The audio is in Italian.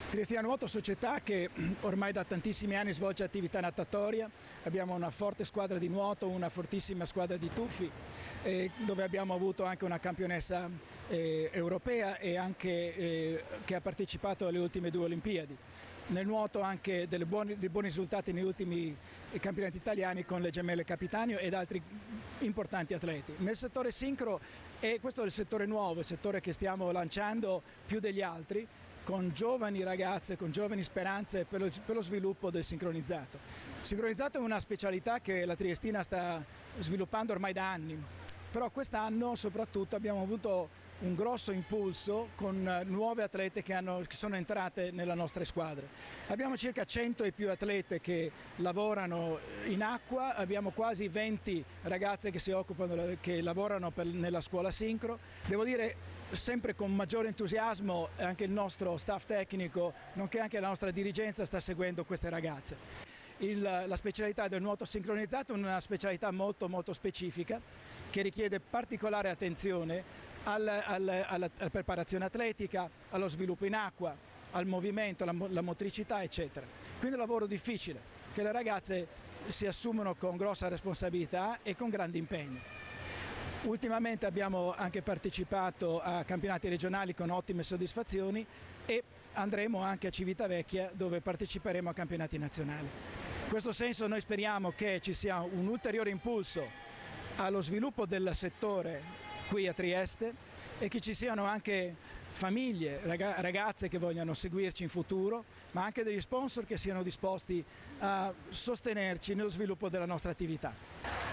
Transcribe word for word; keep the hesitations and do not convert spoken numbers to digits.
Triestina Nuoto, società che ormai da tantissimi anni svolge attività natatoria, abbiamo una forte squadra di nuoto, una fortissima squadra di tuffi, eh, dove abbiamo avuto anche una campionessa eh, europea e anche eh, che ha partecipato alle ultime due Olimpiadi. Nel nuoto anche dei buoni, dei buoni risultati negli ultimi campionati italiani con le gemelle Capitanio ed altri importanti atleti. Nel settore sincro, e questo è il settore nuovo, il settore che stiamo lanciando più degli altri, con giovani ragazze, con giovani speranze per lo, per lo sviluppo del sincronizzato. Il sincronizzato è una specialità che la Triestina sta sviluppando ormai da anni, però quest'anno soprattutto abbiamo avuto un grosso impulso con nuove atlete che, hanno, che sono entrate nella nostra squadra. Abbiamo circa cento e più atlete che lavorano in acqua, abbiamo quasi venti ragazze che si occupano, che lavorano per, nella scuola sincro. Devo dire sempre con maggiore entusiasmo anche il nostro staff tecnico, nonché anche la nostra dirigenza sta seguendo queste ragazze. Il, la specialità del nuoto sincronizzato è una specialità molto molto specifica che richiede particolare attenzione al, al, alla, alla preparazione atletica, allo sviluppo in acqua, al movimento, alla, alla motricità eccetera. Quindi è un lavoro difficile che le ragazze si assumono con grossa responsabilità e con grande impegno. Ultimamente abbiamo anche partecipato a campionati regionali con ottime soddisfazioni e andremo anche a Civitavecchia dove parteciperemo a campionati nazionali. In questo senso noi speriamo che ci sia un ulteriore impulso allo sviluppo del settore qui a Trieste e che ci siano anche famiglie, ragazze che vogliano seguirci in futuro, ma anche degli sponsor che siano disposti a sostenerci nello sviluppo della nostra attività.